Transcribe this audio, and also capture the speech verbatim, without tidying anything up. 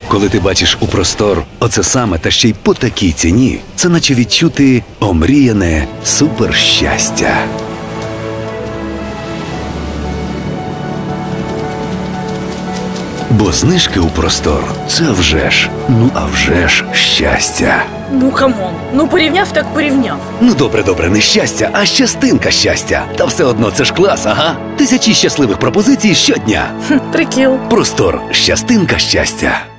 Коли ти бачиш у простор оце саме та ще й по такій ціні, це наче відчути омріяне суперщастя. Бо знижки у простор – це вже ж, ну а вже ж щастя. Ну, камон, ну порівняв так порівняв. Ну добре-добре, не щастя, а щастинка щастя. Та все одно це ж клас, ага. Тисячі щасливих пропозицій щодня. Хм, прикол. Простор – щастинка щастя.